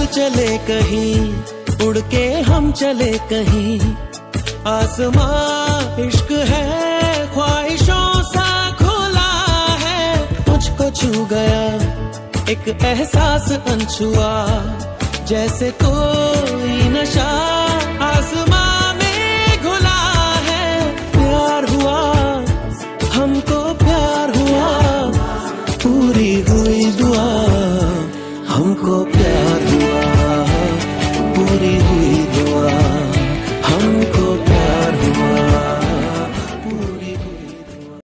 चले कहीं, उड़ के हम चले कहीं, आसमां इश्क है ख्वाहिशों सा खुला है। मुझको छू गया एक एहसास अनछुआ, जैसे कोई नशा आसमां में घुला है। प्यार हुआ हमको, प्यार हुआ, पूरी हुई दुआ, हमको प्यार